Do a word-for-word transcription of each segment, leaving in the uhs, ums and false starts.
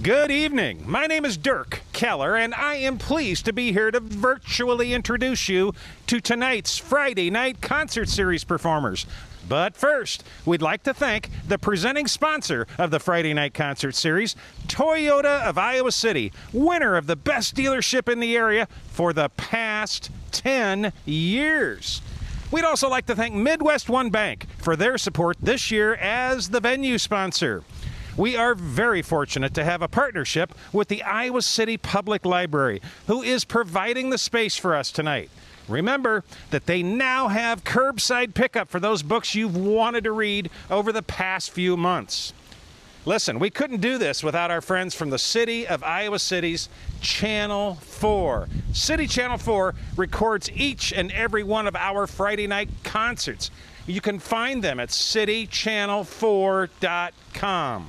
Good evening. My name is Dirk Keller, and I am pleased to be here to virtually introduce you to tonight's Friday night concert series performers. But first, we'd like to thank the presenting sponsor of the Friday night concert series, Toyota of Iowa City, winner of the best dealership in the area for the past ten years. We'd also like to thank Midwest One Bank for their support this year as the venue sponsor. We are very fortunate to have a partnership with the Iowa City Public Library, who is providing the space for us tonight. Remember that they now have curbside pickup for those books you've wanted to read over the past few months. Listen, we couldn't do this without our friends from the City of Iowa City's Channel four. City Channel four records each and every one of our Friday night concerts. You can find them at city channel four dot com.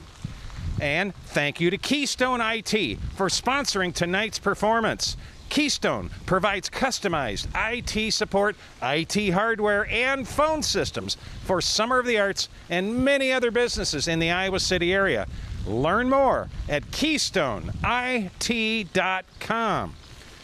And thank you to Keystone I T for sponsoring tonight's performance. Keystone provides customized I T support, I T hardware, and phone systems for Summer of the Arts and many other businesses in the Iowa City area. Learn more at keystone I T dot com.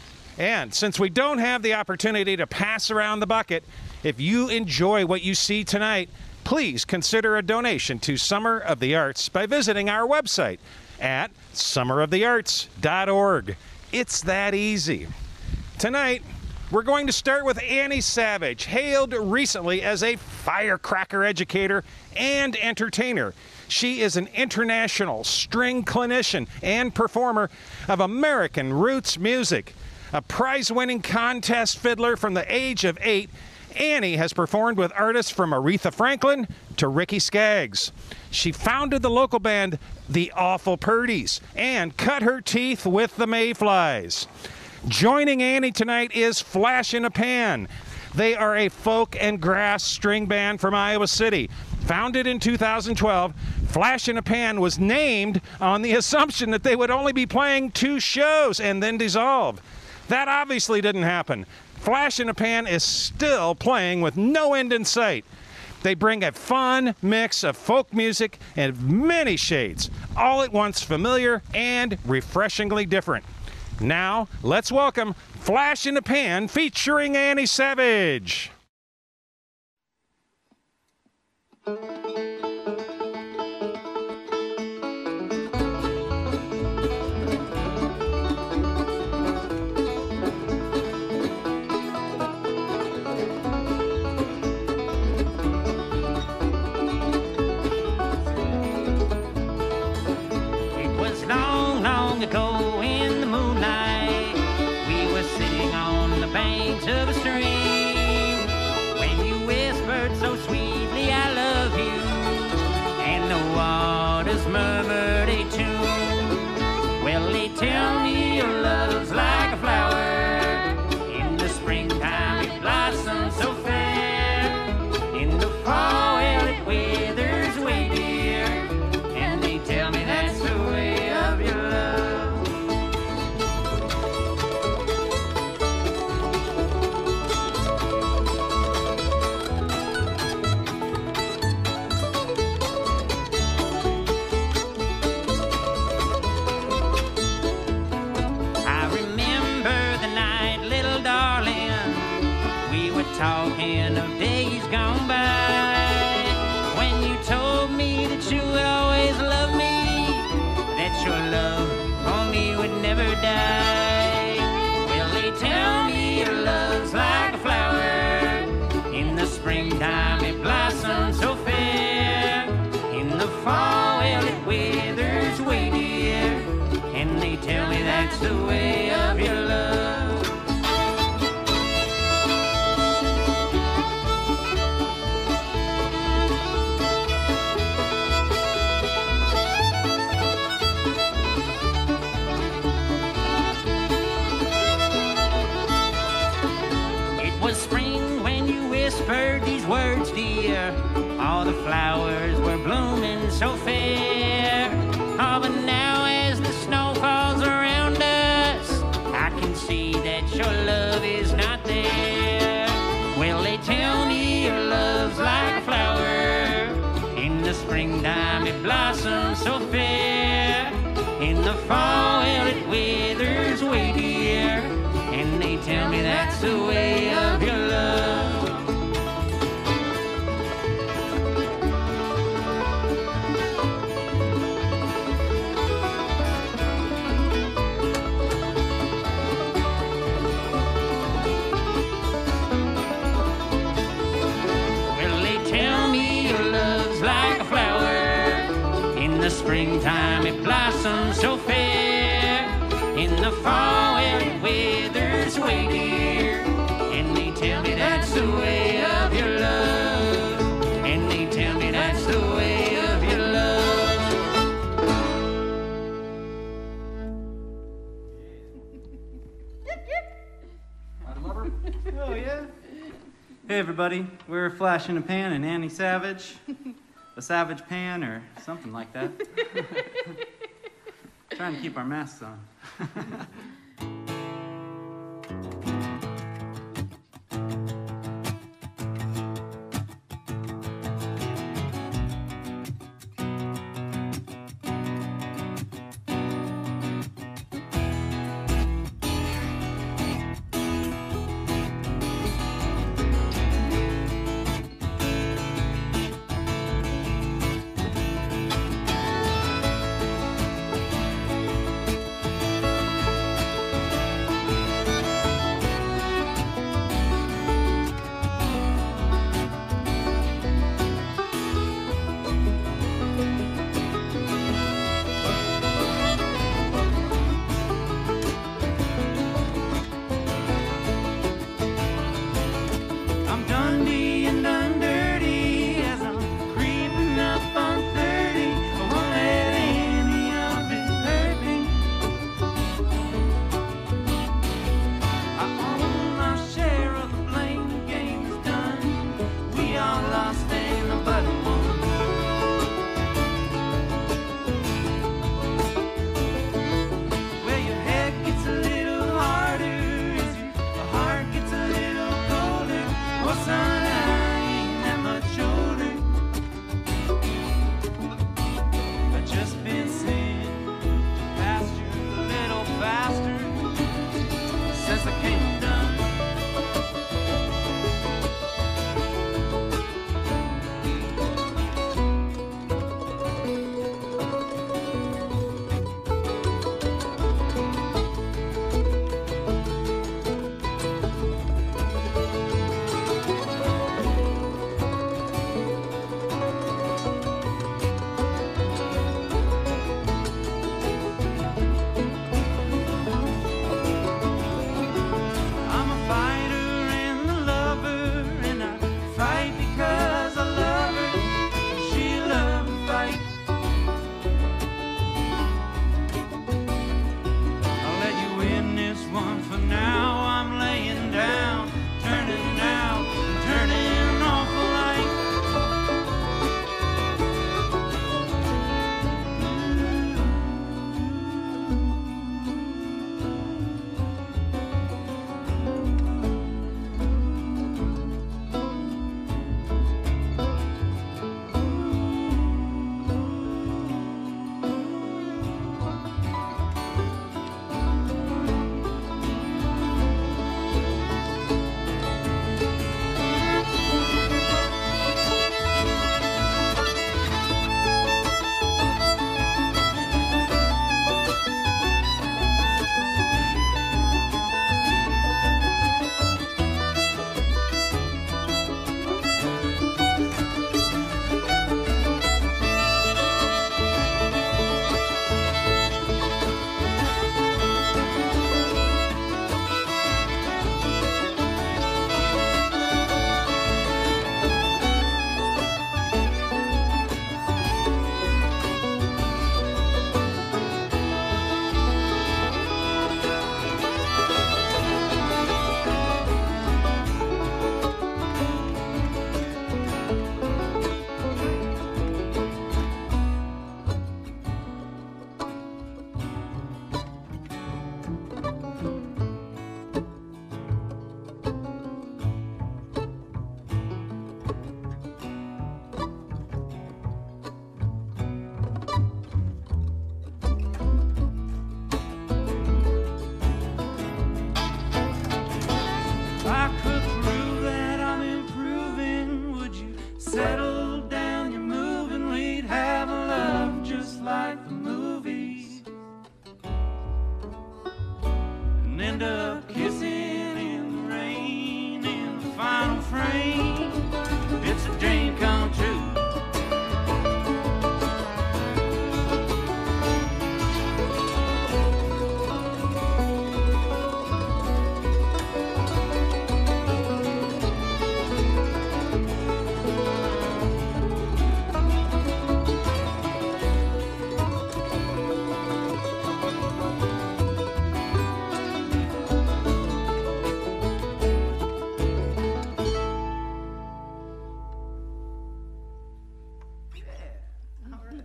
And since we don't have the opportunity to pass around the bucket, if you enjoy what you see tonight, please consider a donation to Summer of the Arts by visiting our website at summer of the arts dot org. It's that easy. Tonight, we're going to start with Annie Savage, hailed recently as a firecracker educator and entertainer. She is an international string clinician and performer of American roots music. A prize-winning contest fiddler from the age of eight, Annie has performed with artists from Aretha Franklin to Ricky Skaggs. She founded the local band The Awful Purdies and cut her teeth with the Mayflies. Joining Annie tonight is Flash in a Pan. They are a folk and grass string band from Iowa City. Founded in two thousand twelve, Flash in a Pan was named on the assumption that they would only be playing two shows and then dissolve. That obviously didn't happen. Flash in a Pan is still playing with no end in sight. They bring a fun mix of folk music and many shades, all at once familiar and refreshingly different. Now, let's welcome Flash in a Pan featuring Annie Savage. Ago in the moonlight, we were sitting on the banks of a stream, when you whispered so sweetly, I love you, and the waters murmured a tune. Well, they tell me your love's like a flower, in the springtime it blossoms so fair, in the fall, well, it withers away, dear, and they tell me that's the way of your love. Talking of days gone by, when you told me that you would always love me, that your love for me would never die. Well, they tell me your love's like a flower, in the springtime it blossoms so fair, in the fall, well, it withers away, dear, and they tell me that's the way of your love. Whispered these words, dear, all the flowers were blooming so fair. Oh, but now as the snow falls around us, I can see that your love is not there. Well, they tell me your love's like a flower, in the springtime it blossoms so fair, in the the fall, well, it withers away, dear. And they tell me that's the way of your love. Springtime it blossoms so fair. In the fall it withers away, dear. And they tell me that's the way of your love. And they tell me that's the way of your love. Oh yeah. Hey everybody, we're Flash in a Pan and Annie Savage. A Savage Pan or something like that. Trying to keep our masks on.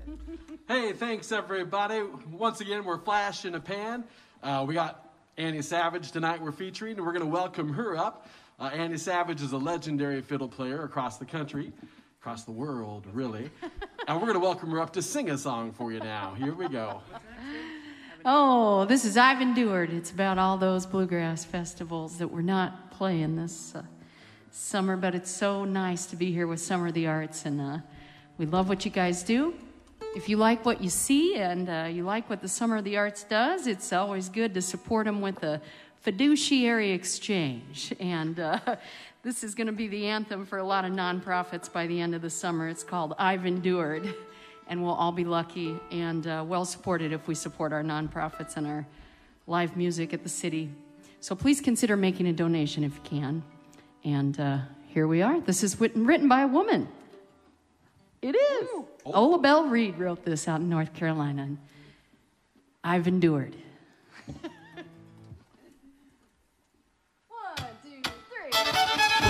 Hey, thanks everybody. Once again, we're Flash in a Pan. Uh, we got Annie Savage tonight we're featuring, and we're going to welcome her up. Uh, Annie Savage is a legendary fiddle player across the country, across the world, really. And we're going to welcome her up to sing a song for you now. Here we go. Oh, this is Ivan Deward. It's about all those bluegrass festivals that we're not playing this uh, summer, but it's so nice to be here with Summer of the Arts, and uh, we love what you guys do. If you like what you see and uh, you like what the Summer of the Arts does, it's always good to support them with a fiduciary exchange. And uh, this is going to be the anthem for a lot of nonprofits by the end of the summer. It's called Ivan Deward. And we'll all be lucky and uh, well supported if we support our nonprofits and our live music at the city. So please consider making a donation if you can. And uh, here we are. This is written, written by a woman. It is. Oh. Ola Belle Reed wrote this out in North Carolina. And I've endured. One, two, three.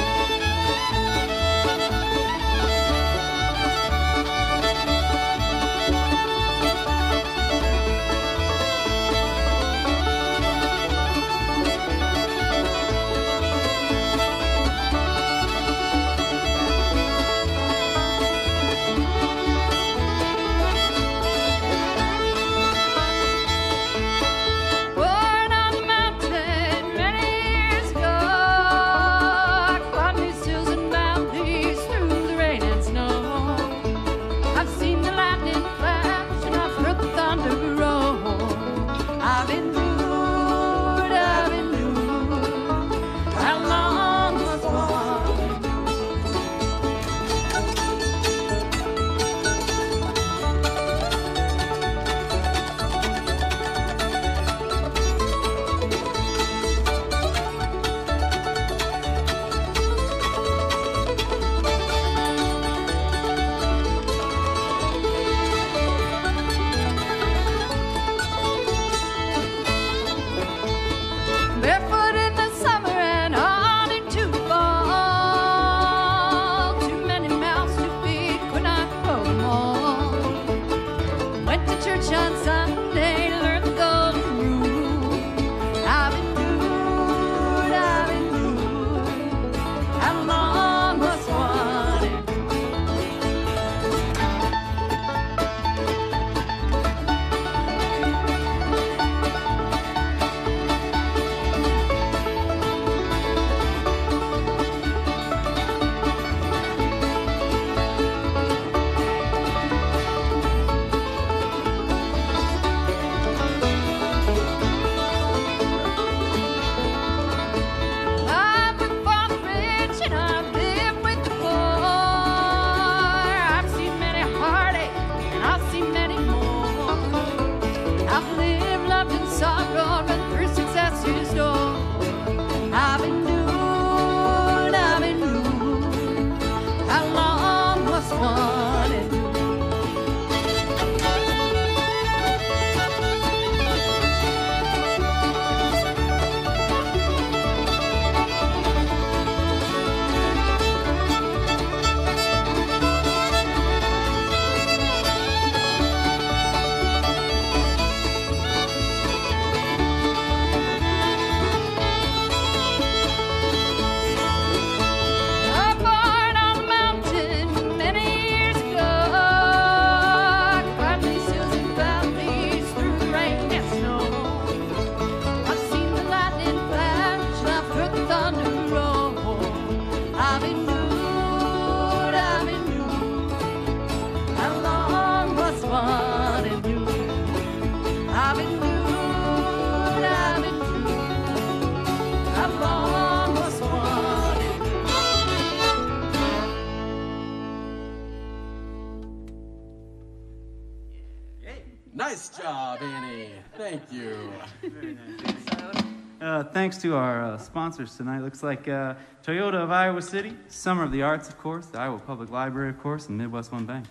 Nice job, Annie. Thank you. Very nice. Uh, thanks to our uh, sponsors tonight. Looks like uh, Toyota of Iowa City, Summer of the Arts, of course, the Iowa Public Library, of course, and Midwest One Bank.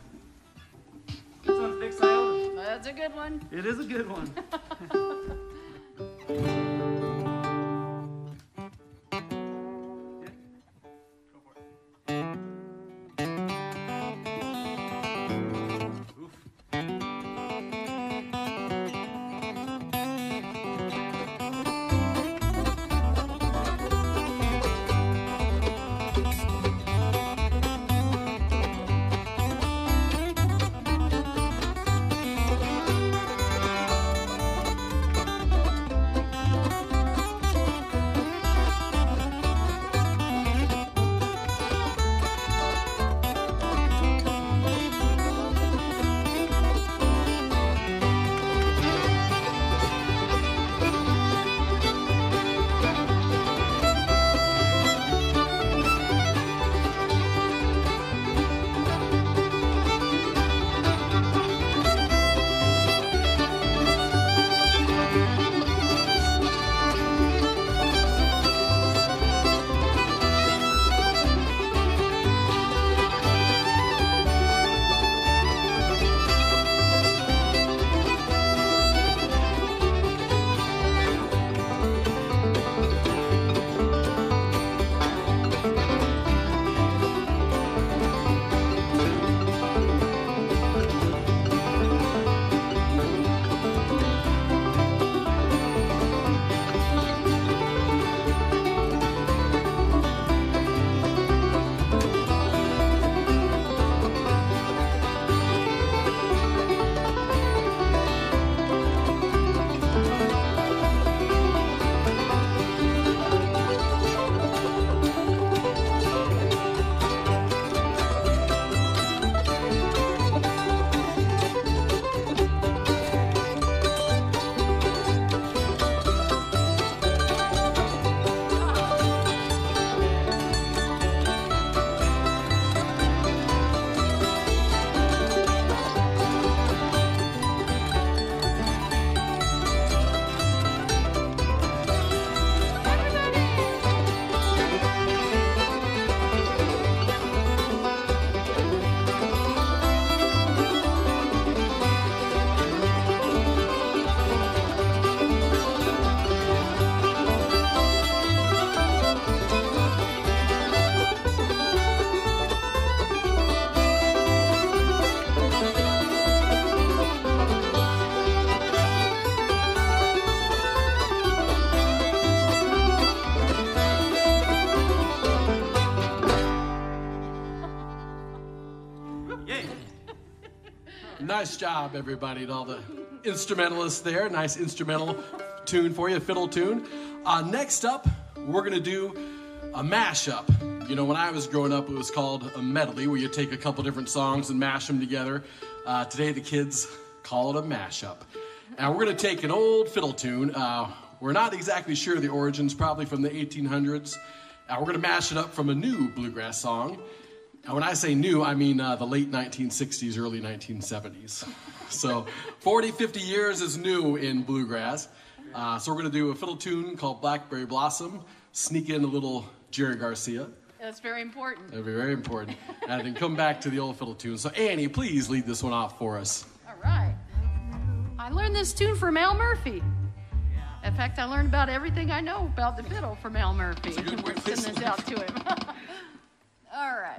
This one's Big Scioto. That's a good one. It is a good one. Oof. Nice job, everybody, and all the instrumentalists there. Nice instrumental tune for you, a fiddle tune. Uh, next up, we're going to do a mashup. You know, when I was growing up, it was called a medley, where you take a couple different songs and mash them together. Uh, today, the kids call it a mashup. And we're going to take an old fiddle tune. Uh, we're not exactly sure of the origins, probably from the eighteen hundreds. Uh, we're going to mash it up from a new bluegrass song. And when I say new, I mean uh, the late nineteen sixties, early nineteen seventies. So forty, fifty years is new in bluegrass. Uh, so we're going to do a fiddle tune called Blackberry Blossom, sneak in a little Jerry Garcia. That's very important. That'll be very important. And then come back to the old fiddle tune. So Annie, please lead this one off for us. All right. I learned this tune from Al Murphy. In fact, I learned about everything I know about the fiddle from Al Murphy. That's a good way to Send this out to him. All right.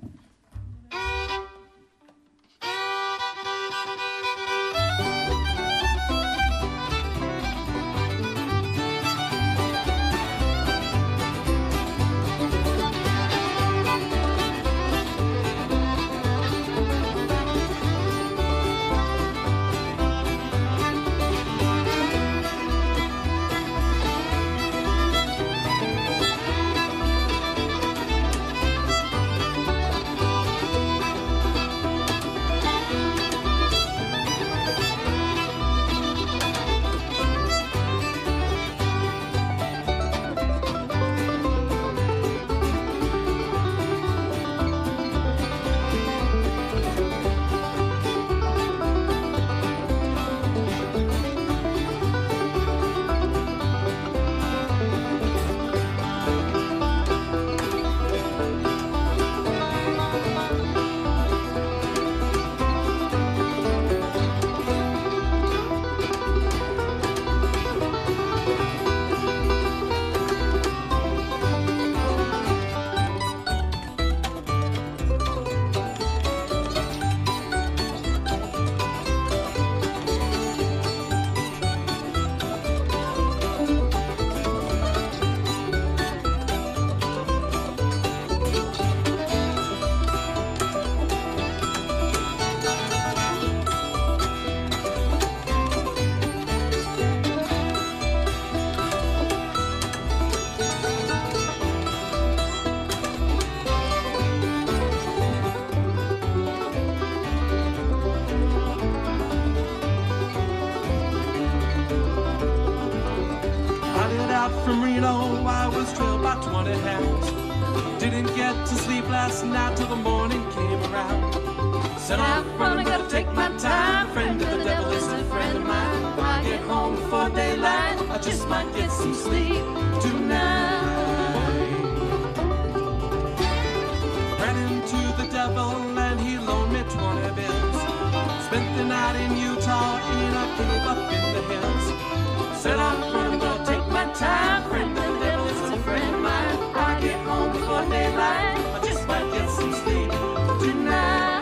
From Reno, I was trailed by twenty hounds. Didn't get to sleep last night till the morning came around. Said I'm running, gotta take my time. Friend of the devil is a friend of mine. When I get home before daylight, I just might get some sleep tonight. Ran into the devil and he loaned me twenty bills. Spent the night in Utah in a cave up in the hills. Said I'm running, gonna take my time. Friend of the devil is a friend of mine. I get home before daylight, I just might get some sleep tonight.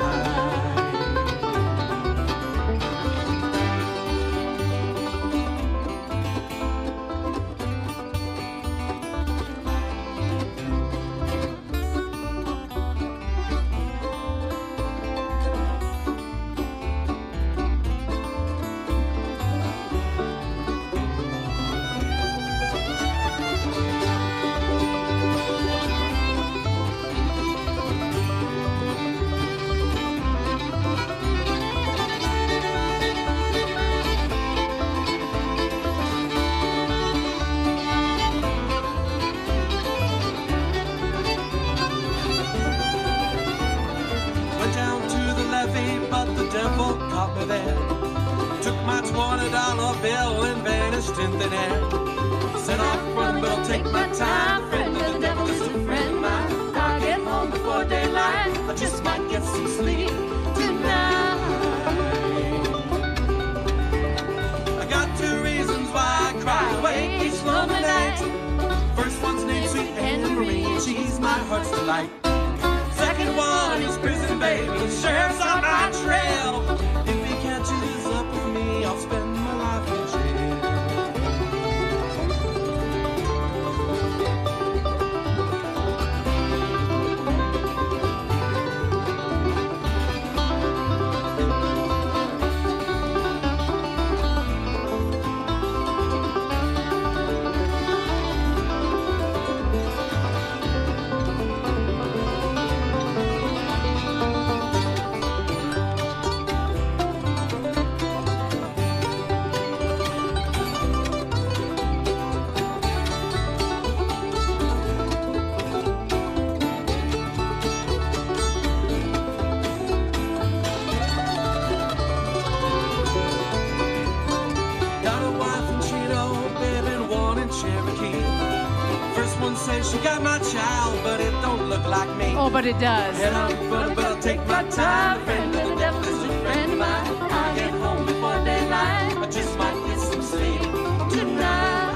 Bill and vanished in thin air. Said I'm running, but I'll take my time. Friend of the devil is a friend of mine. I'll get home before daylight, I just might get some sleep tonight. I got two reasons why I cry away each lonely night. First one's named Sweet Anne Marie, and she's my heart's delight. Second one is prison baby, the sheriff's on my trail. If he catches up with me, I'll spend my life in jail. she got my child, but it don't look like me. Oh, but it does. And I'm gonna, gonna take my time, friend of the devil is a friend of mine. I'll get home before daylight, I just might get some sleep tonight.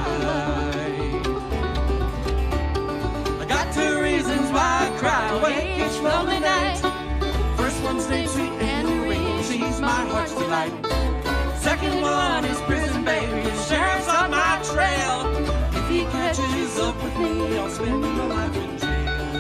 I got two reasons why I cry awake each lonely night. First one's Dame Sweet Henry, she's my heart's delight. Second one is prison baby, the sheriff's on my trail. If he catches up with me, I'll spend my life in jail.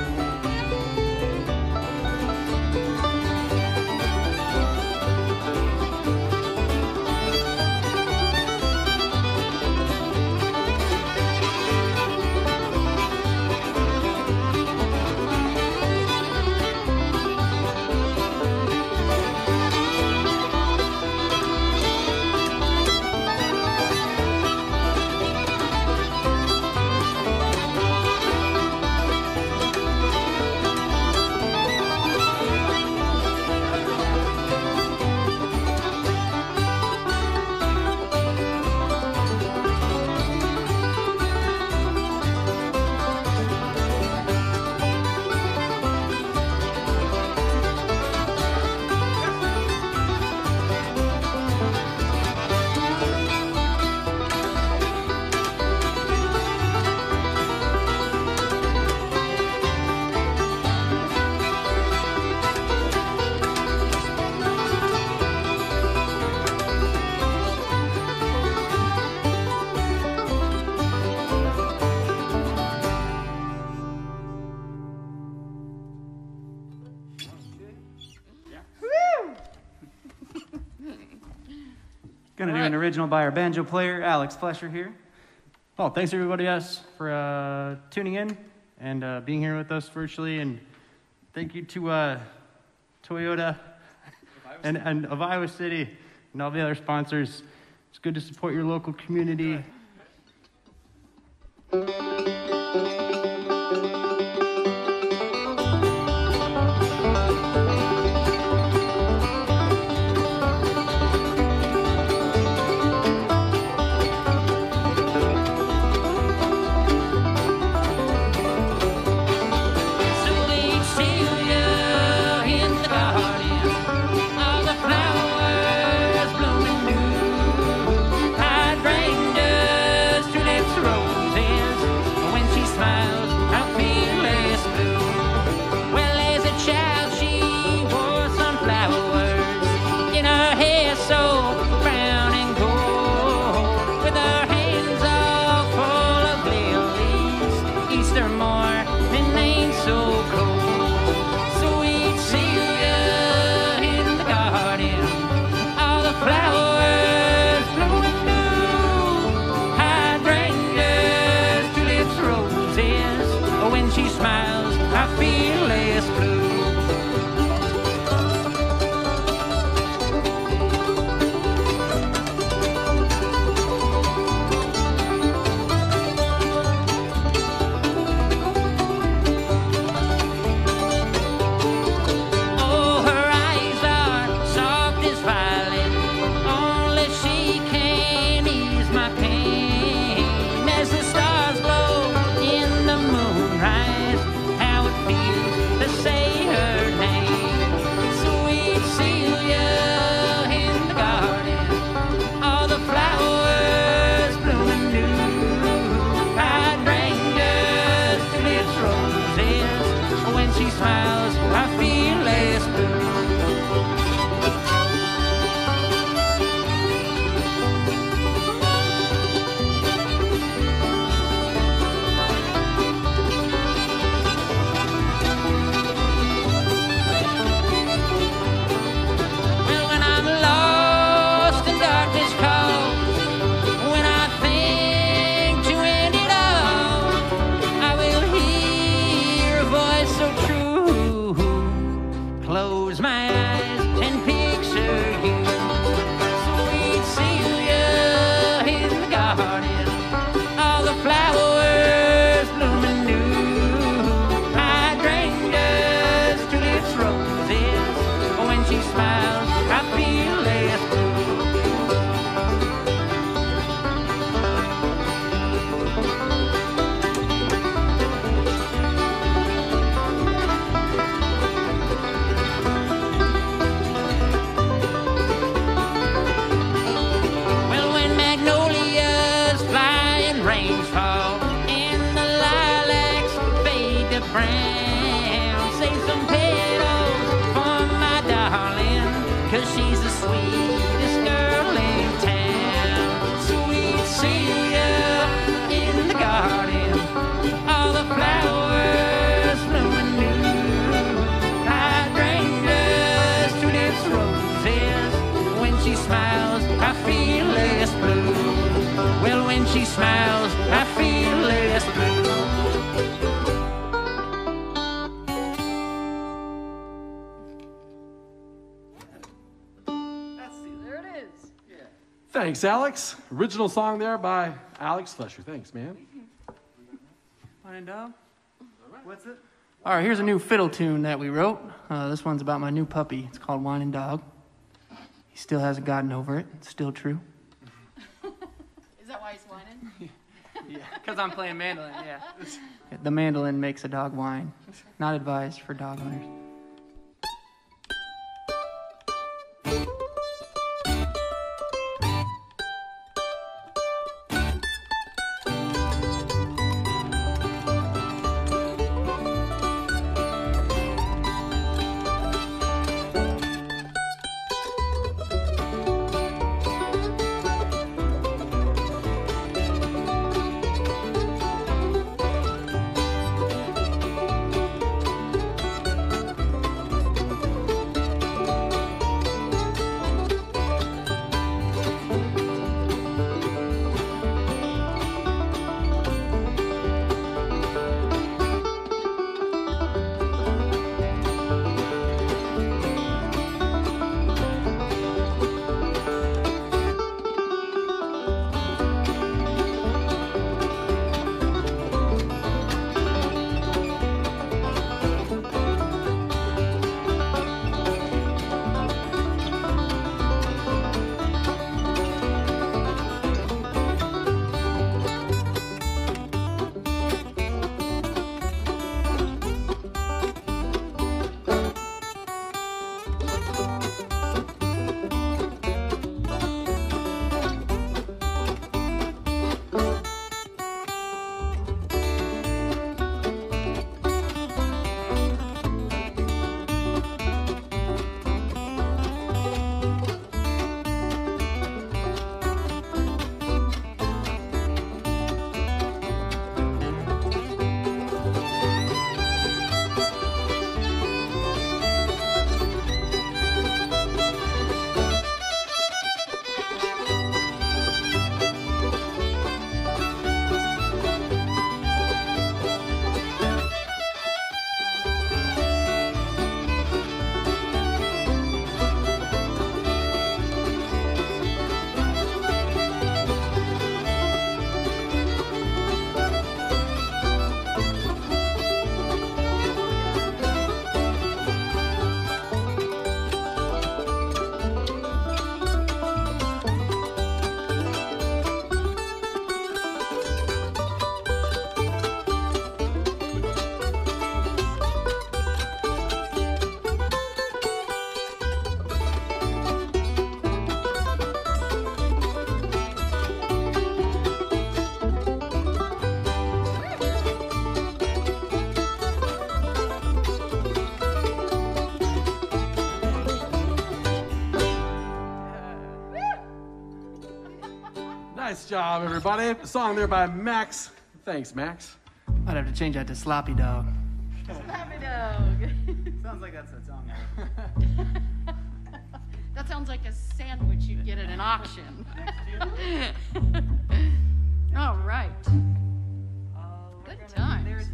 Gonna do an original by our banjo player, Alex Flesher here. Well, thanks everybody else for uh, tuning in and uh, being here with us virtually. And thank you to uh, Toyota and, and of Iowa City and all the other sponsors. It's good to support your local community. Hydrangeas, tulips, roses, 'cause she's the sweetest girl in town. Sweet Celia in the garden, all the flowers blooming new. Hydrangeas, tulips, roses. When she smiles, I feel less blue. Well, when she smiles, I feel less blue. There it is. Thanks, Alex. Original song there by Alex Flesher. Thanks, man. Wine and Dog? What's it? All right, here's a new fiddle tune that we wrote. Uh, this one's about my new puppy. It's called Wine and Dog. He still hasn't gotten over it. It's still true. Is that why he's whining? Yeah, because I'm playing mandolin, yeah. The mandolin makes a dog whine. Not advised for dog owners. Nice job, everybody. A song there by Max. Thanks, Max. I'd have to change that to Sloppy Dog. Sloppy Dog. Sounds like that's a song. That sounds like a sandwich you'd get at an auction. All right. Good times. There's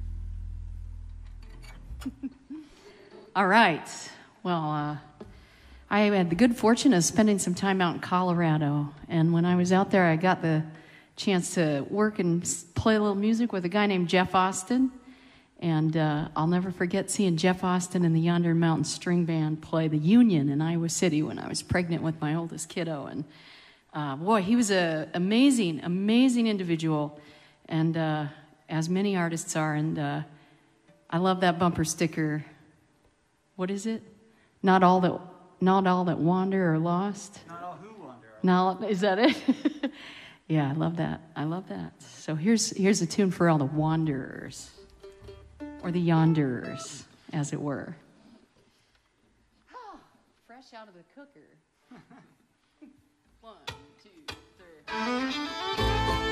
a time. All right. Well, uh, I had the good fortune of spending some time out in Colorado. And when I was out there, I got the chance to work and s- play a little music with a guy named Jeff Austin. And uh, I'll never forget seeing Jeff Austin and the Yonder Mountain String Band play the Union in Iowa City when I was pregnant with my oldest kiddo. And uh, boy, he was an amazing, amazing individual, and uh, as many artists are. And uh, I love that bumper sticker. What is it? Not all that, not all that wander are lost. Not all who wander. Now, is that it? Yeah, I love that. I love that. So here's here's a tune for all the wanderers. Or the yonderers, as it were. Fresh fresh out of the cooker. One, two, three.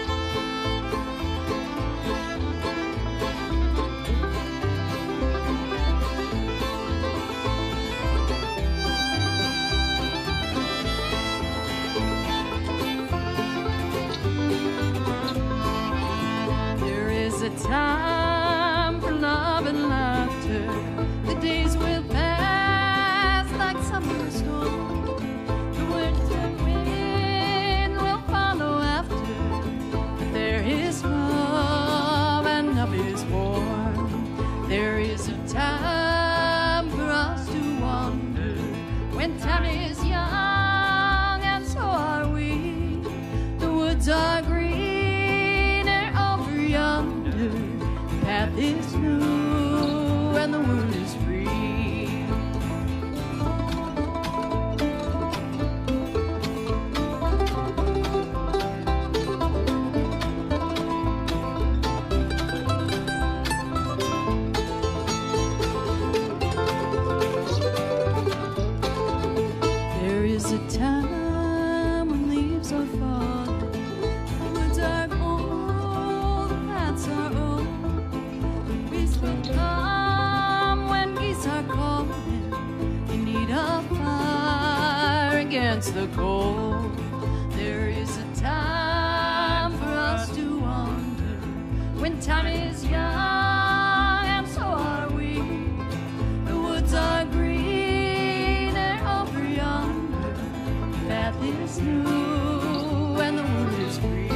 There is a time for love and laughter. The days will pass like summer storm. The winter wind will follow after. But there is love and love is warm. There is a time for us to wander when time is young, and so are we. The woods are greener over yonder. The path is new and the world is free. There is a time when leaves are falling, the woods are old, the paths are old. The peace will come when geese are calling. You need a fire against the cold. There is a time for us to wander when time is young, and so are we. The woods are greener over yonder. The path is new and the world is free.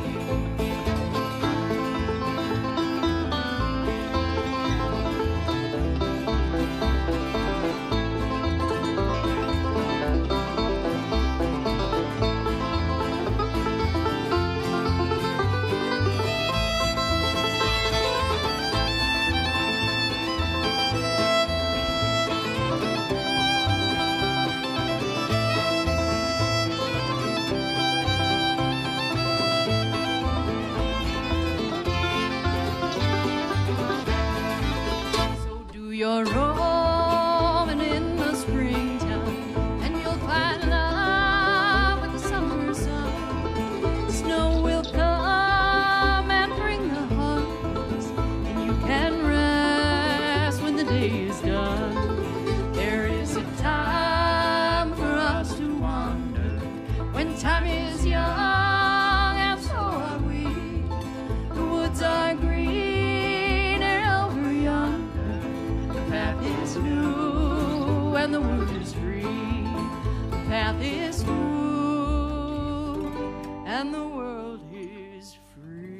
So do your roaming in the springtime, and you'll find love with the summer sun. Snow will come and bring the harvest, and you can rest when the day is done. There is a time for us to wander when time is young, and so are we. The woods are greener over yonder. The path is new and the world is free. The path is new and the world is free.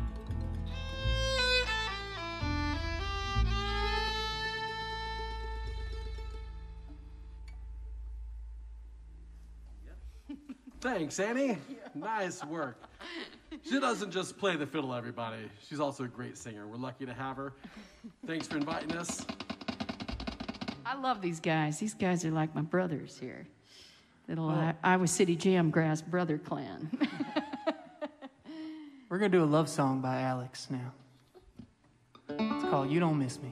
Thanks, Annie. Nice work. She doesn't just play the fiddle, everybody. She's also a great singer. We're lucky to have her. Thanks for inviting us. I love these guys. These guys are like my brothers here. Little I- Iowa City Jamgrass brother clan. We're going to do a love song by Alex now. It's called You Don't Miss Me.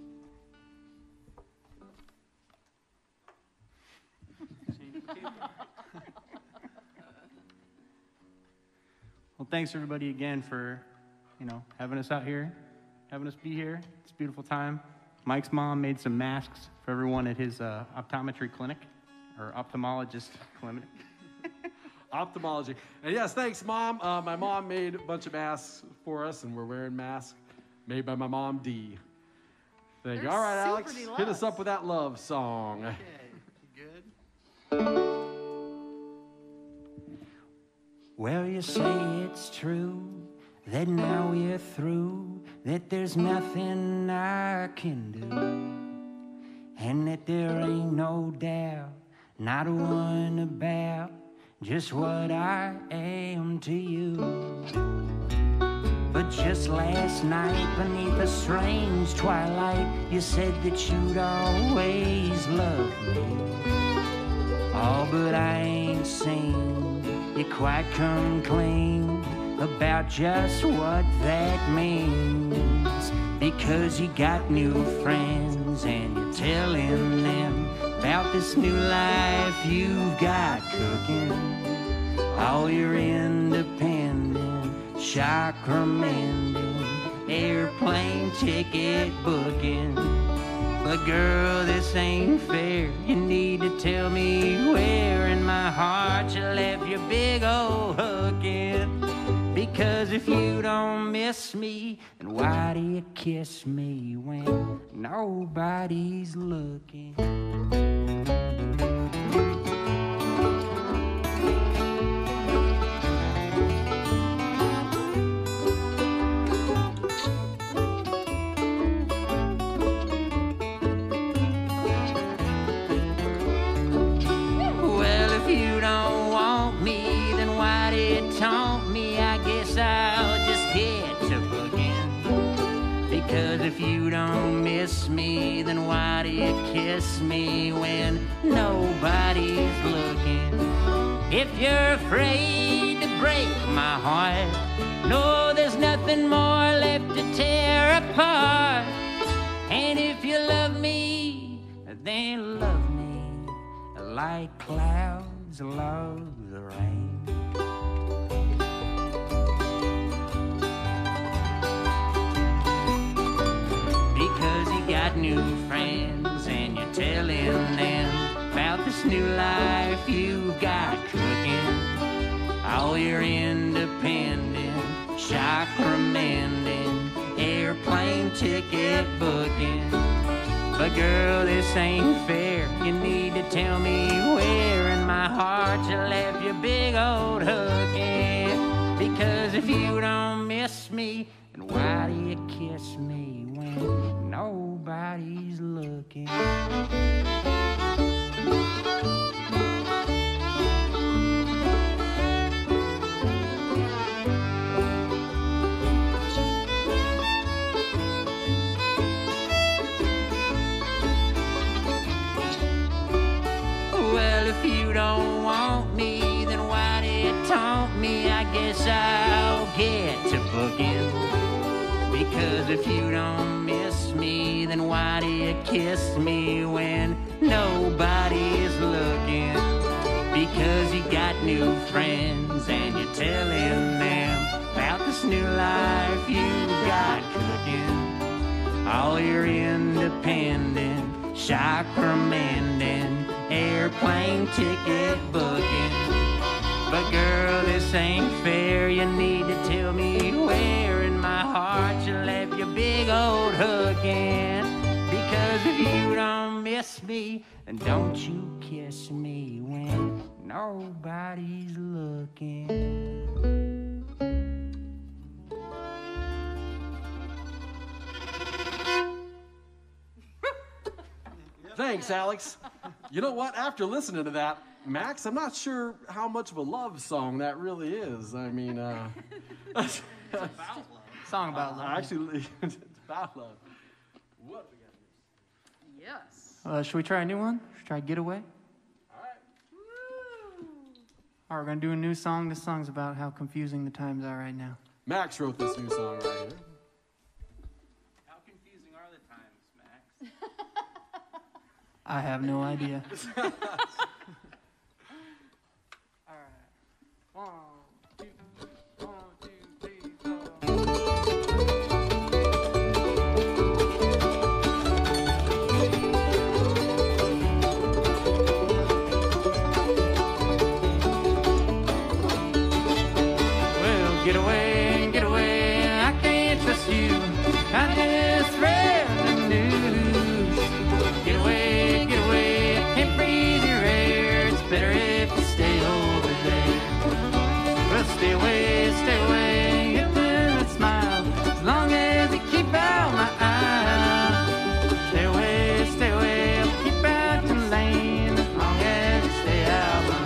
Well, thanks everybody again for, you know, having us out here, having us be here. It's a beautiful time. Mike's mom made some masks for everyone at his uh, optometry clinic, or ophthalmologist clinic. Ophthalmology. And yes, thanks, Mom. Uh, my mom made a bunch of masks for us, and we're wearing masks made by my mom, Dee. Thank you. They're All right, super Alex, hit deluxe. us up with that love song. Well, you say it's true that now we're through, that there's nothing I can do, and that there ain't no doubt, not one about just what I am to you. But just last night, beneath a strange twilight, you said that you'd always love me. Oh, but I ain't seen you quite come clean about just what that means. Because you got new friends and you're telling them about this new life you've got cooking. All your independent, commanding, airplane ticket booking. But girl, this ain't fair. You need to tell me where in my heart you left your big old hook in. Because if you don't miss me, then why do you kiss me when nobody's looking? Well, if you don't want me, then why did you taunt me? I guess I'll just get to booking. Because if you don't miss me, then why do you kiss me when nobody's looking? If you're afraid to break my heart, no, there's nothing more left to tear apart. And if you love me, then love me like clouds love the rain. Because you got new friends and you're telling them about this new life you've got cooking. All your independent, shock remanding, airplane ticket booking. But girl, this ain't fair. You need to tell me where in my heart you left your big old hook in. Because if you don't miss me, then why do you kiss me when nobody's looking? Well, if you don't want me, then why did you taunt me? I guess I'll get to booking. Because if you don't miss me, then why do you kiss me when nobody's looking? Because you got new friends and you're telling them about this new life you got cooking. All your independent, shock remanding, airplane ticket booking. But girl, this ain't fair. You need to tell me where in my heart you left your big old hook in. Because if you don't miss me, then don't you kiss me when nobody's looking. Thanks, Alex. You know what? After listening to that, Max, I'm not sure how much of a love song that really is. I mean, uh... it's about love. Song about love. Uh, actually, it's about love. What we got? Yes. Uh, should we try a new one? Should we try Getaway? All right. All right, we're going to do a new song. This song's about how confusing the times are right now. Max wrote this new song right here. How confusing are the times, Max? I have no idea. All right. One, two, one, two, three, four. Well, get away, get away, I can't trust you. I just read the news. Get away, get away, I can't breathe your air. It's better if you stay over there. Well, stay away, stay away, give them a smile. As long as you keep out my eye. Stay away, stay away, I'll keep out your lane. As long as you stay out my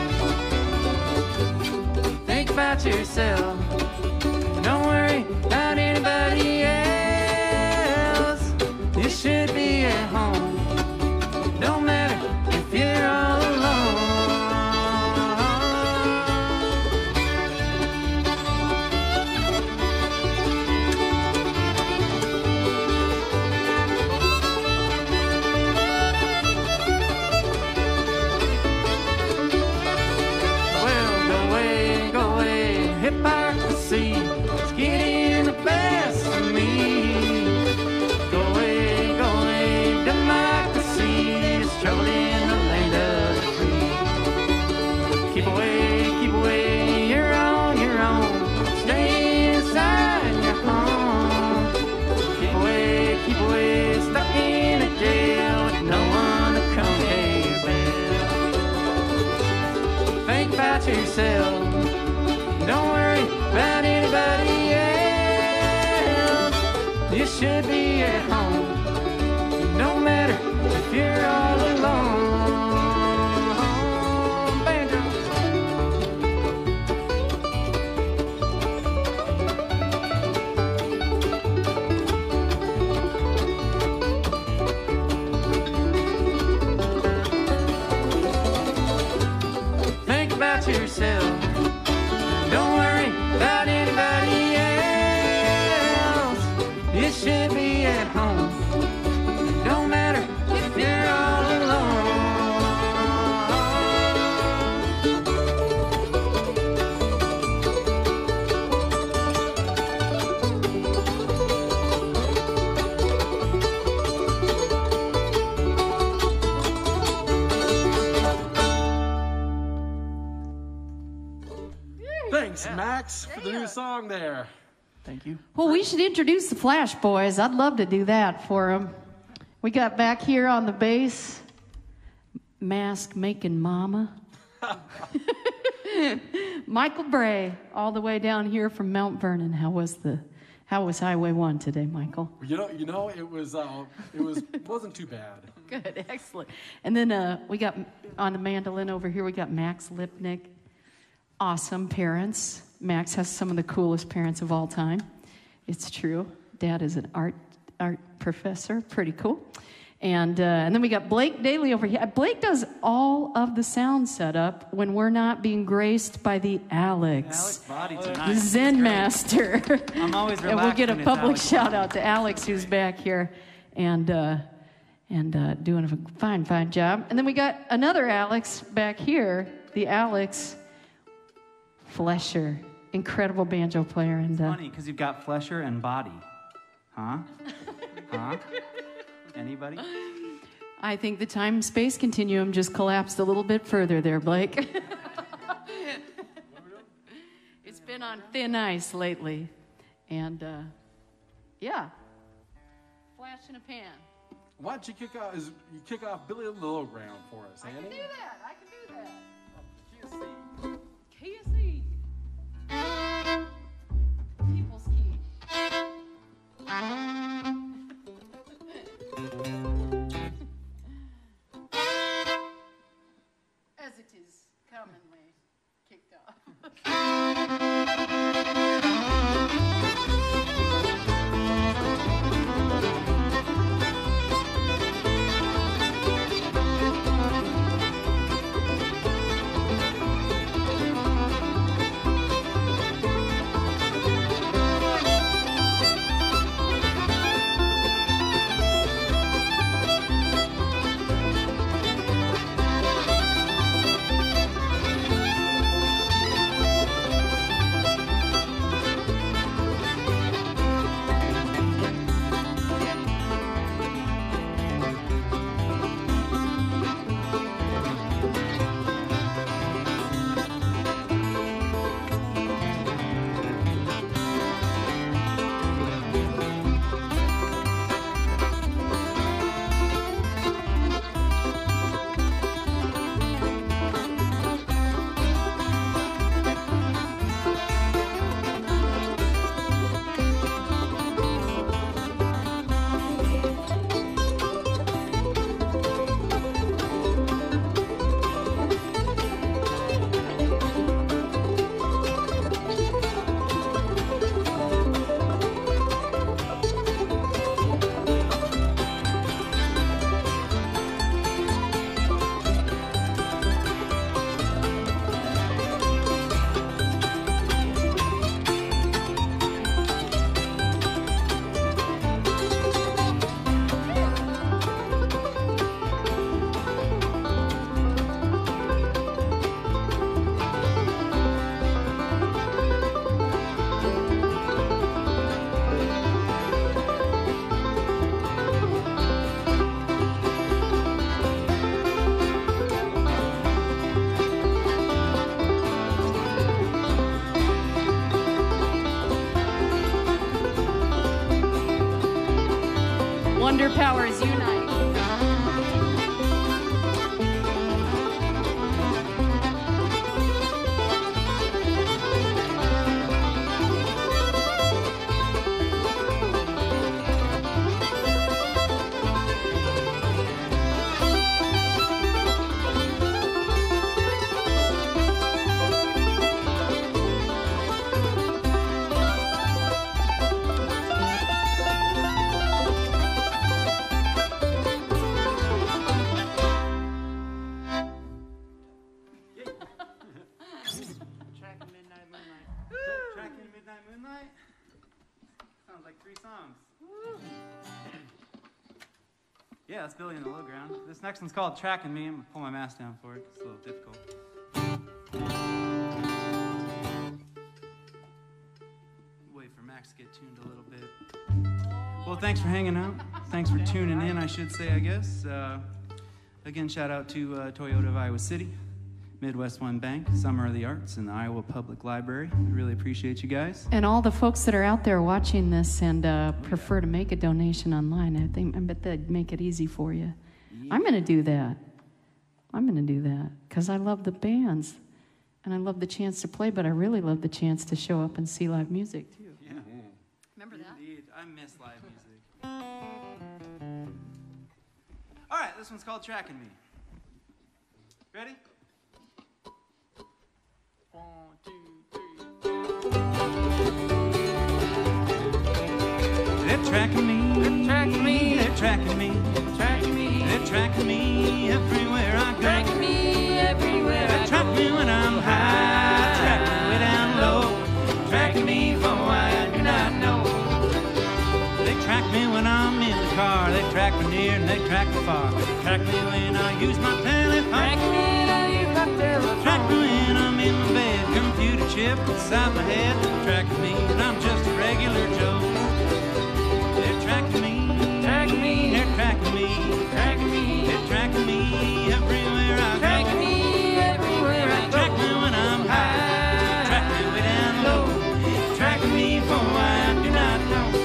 lane. Think about yourself. Don't worry about anybody else. You should be at home. Don't matter if you're all alone. about yourself. Don't worry about anybody else. You should be at home. No matter if you're all alone. Banjo. Think about yourself. Don't worry about anybody else. You should be at home. No matter if you're all alone. Thanks, Max, for the new song there. Thank you. Well, we should introduce the Flash Boys. I'd love to do that for them. We got back here on the bass, Mask Making Mama. Michael Bray, all the way down here from Mount Vernon. How was the, how was Highway One today, Michael? You know, you know, it was, uh, it was, wasn't too bad. Good, excellent. And then uh, we got on the mandolin over here. We got Max Lipnick. Awesome parents. Max has some of the coolest parents of all time. It's true. Dad is an art art professor. Pretty cool. And uh, and then we got Blake Daly over here. Blake does all of the sound setup when we're not being graced by the Alex. Alex Body The tonight. Zen Master. I'm always And we'll get a relaxed when it's public Alex shout Body. out to Alex, who's back here and uh, and uh, doing a fine, fine job. And then we got another Alex back here, the Alex Flesher, incredible banjo player. And uh, Funny, because you've got Flesher and Body. Huh? Huh? Anybody? I think the time-space continuum just collapsed a little bit further there, Blake. It's been on thin ice lately. And, uh, yeah. Flash in a pan. Why don't you kick off, is, you kick off Billy the Low Ground for us, I Annie? can do that. I can do that. Key of C. Key of C. People's key. As it is commonly kicked off. Wonder powers unite. three songs. Yeah, that's Billy in the Low Ground. This next one's called Tracking Me. I'm going to pull my mask down for it. It's a little difficult. Wait for Max to get tuned a little bit. Well, thanks for hanging out. Thanks for tuning in, I should say, I guess. Uh, again, shout out to uh, Toyota of Iowa City, Midwest One Bank, Summer of the Arts, and the Iowa Public Library. I really appreciate you guys. And all the folks that are out there watching this and uh, prefer to make a donation online, I think I bet they'd make it easy for you. Yeah. I'm going to do that. I'm going to do that because I love the bands and I love the chance to play, but I really love the chance to show up and see live music too. Yeah. Mm-hmm. Remember that? Indeed. I miss live music. All right, this one's called Tracking Me. Ready? One, two, three. They're tracking me. They're tracking me. They're tracking me. Tracking me. They're tracking me everywhere I go. Tracking me everywhere I go. They track me when I'm high. Track me way down low. Tracking me for why I do not know. They track me when I'm in the car. They track me near and they track me far. They track me when I use my telephone. Track me when I use my telephone. Track me when I'm in my bed. Computer chip inside my head. They're tracking me and I'm just a regular Joe. They're tracking me. Tracking me. They're tracking me. Tracking me. They're tracking me everywhere I go. Tracking me everywhere I go. Track me when I'm high. Track me way down low. Tracking me for why I do not know.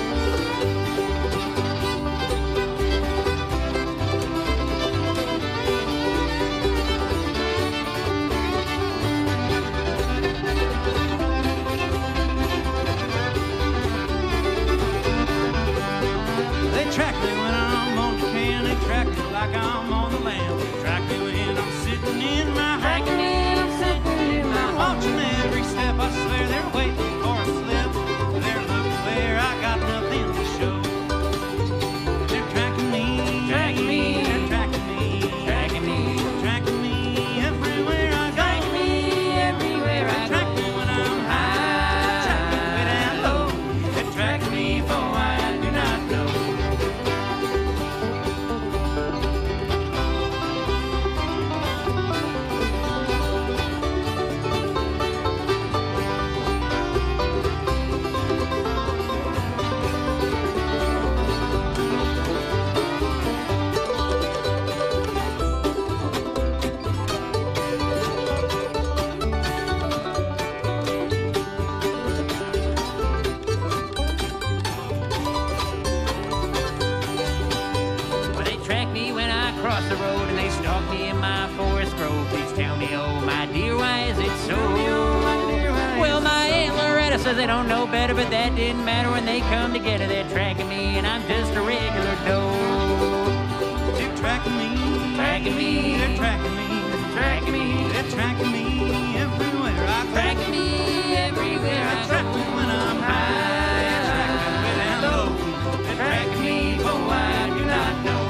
Track me when I'm on the can, they track me like I'm on the land. They track me when I'm sitting in my home. Track me when I'm sitting in my home. Watching every step, I swear they're waiting for a slip. They're looking where I got nothing to show. They're tracking me, tracking me, they're tracking me, tracking me, tracking me everywhere I go. Track me everywhere I go. They track me when I'm high, track me way down low. They track me for why I do not know. They don't know better, but that didn't matter when they come together. They're tracking me, and I'm just a regular Joe. They're tracking me, tracking me, they're tracking me, tracking me, they're tracking me everywhere I go. Tracking me everywhere I go. They track me when I'm high, they track me way down low. They're tracking me for why I do not know.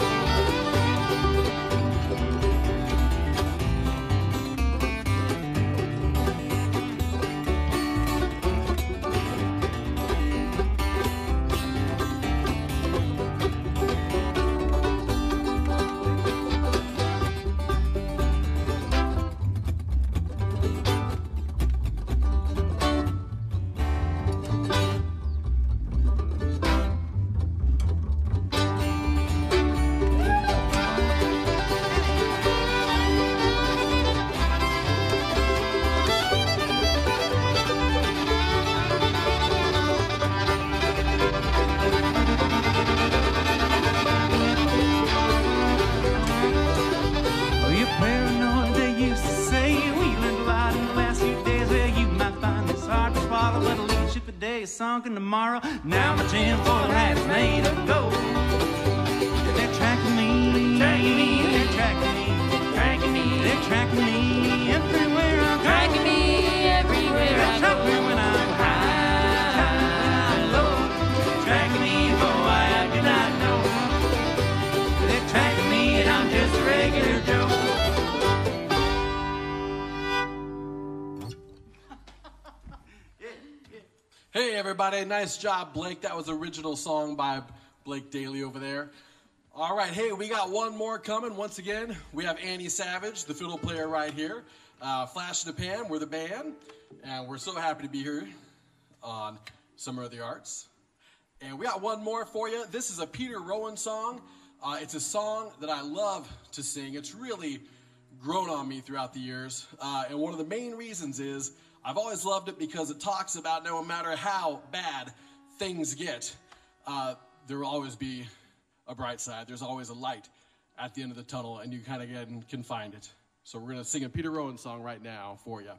Sunken tomorrow. Now my tin foil hat is made of gold. They're tracking me, tracking me, they're tracking me, tracking me, they're tracking me everywhere I go. Tracking me everywhere I go. They track me when I'm high, low. Tracking me for why I do not know. They're tracking me and I'm just a regular Joe. Hey everybody, nice job, Blake. That was original song by Blake Daly over there. All right, hey, we got one more coming. Once again, we have Annie Savage, the fiddle player right here. Uh, Flash in the Pan, we're the band, and we're so happy to be here on Summer of the Arts. And we got one more for you. This is a Peter Rowan song. Uh, it's a song that I love to sing. It's really grown on me throughout the years. Uh, and one of the main reasons is I've always loved it because it talks about no matter how bad things get, uh, there will always be a bright side. There's always a light at the end of the tunnel, and you kind of can, can find it. So we're going to sing a Peter Rowan song right now for you.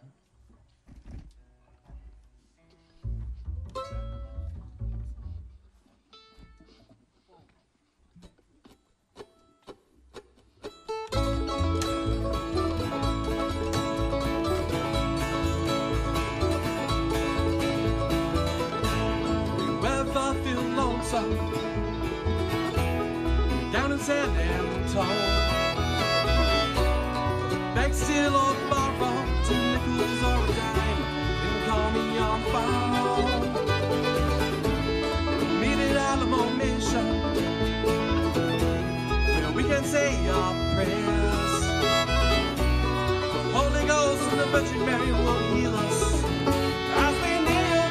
Down in San Antone, beg still or borrow two nickels or a dime, and call me on the phone. Meet at Alamo Mission, where we can say our prayers. The Holy Ghost and the Virgin Mary will heal us as we kneel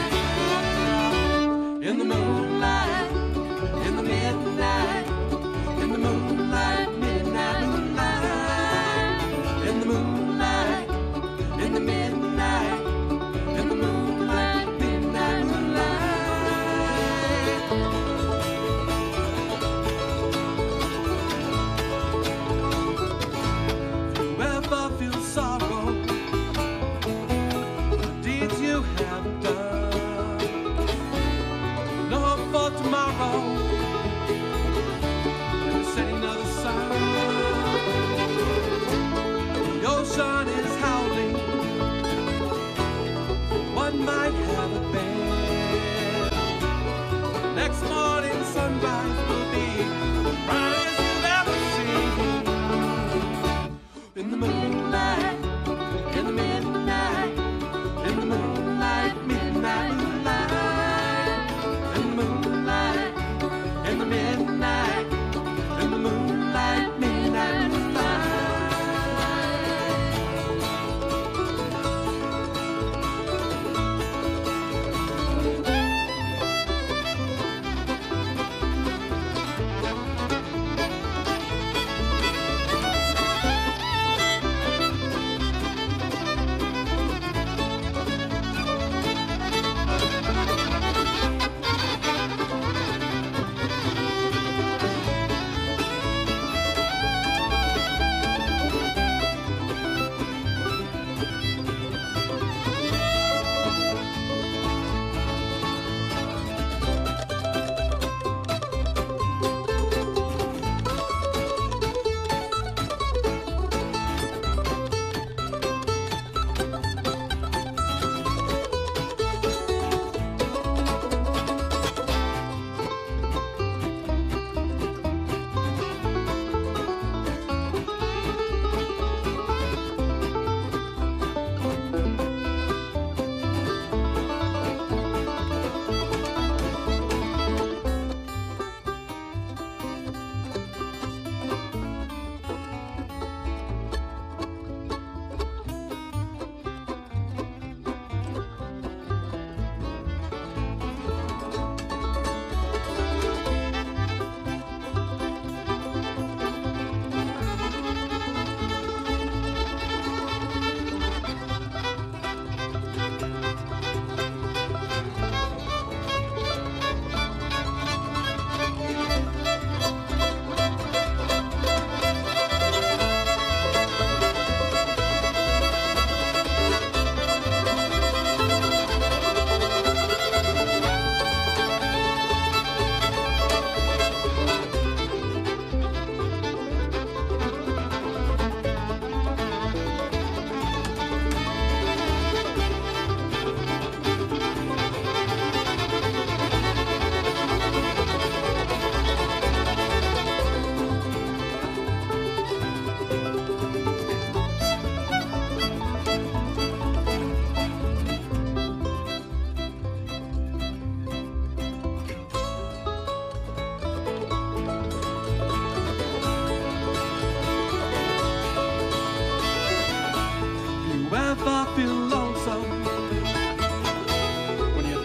there in the moonlight. In the midnight, in the moonlight, midnight moonlight, in the moonlight, in the midnight, in the moonlight, midnight moonlight. If you ever feel sorrow,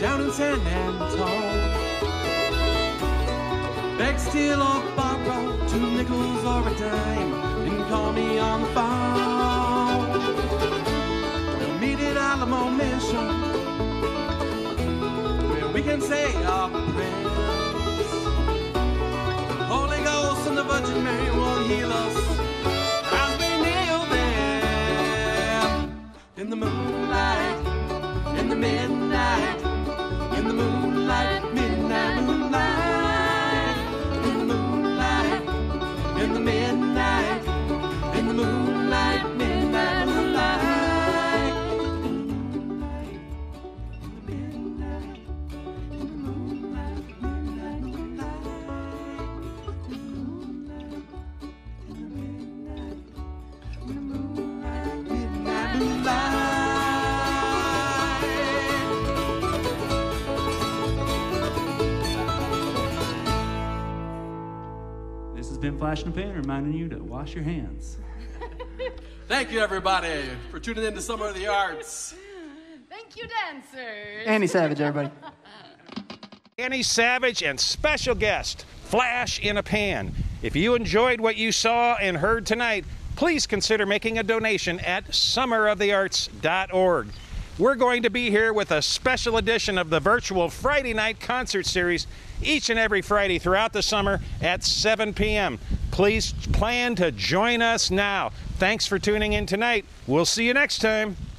down in San Antone. Beg, steal, or borrow two nickels or a dime, and call me on the phone. We'll meet at Alamo Mission, where we can say our prayers. The Holy Ghost and the Virgin Mary will heal us as we kneel there in the moonlight, in the midnight, in the moonlight, midnight moonlight. In the midnight, in the moonlight, midnight moonlight. In the midnight, in the moonlight, midnight moonlight. In the moonlight, in the midnight, in the moonlight, midnight moonlight. This has been Flash in the Pan, reminding you to wash your hands. Thank you, everybody, for tuning in to Summer of the Arts. Thank you, dancers. Andy Savage, everybody. Annie Savage and special guest, Flash in a Pan. If you enjoyed what you saw and heard tonight, please consider making a donation at summer of the arts dot org. We're going to be here with a special edition of the virtual Friday night concert series each and every Friday throughout the summer at seven p m Please plan to join us now. Thanks for tuning in tonight. We'll see you next time.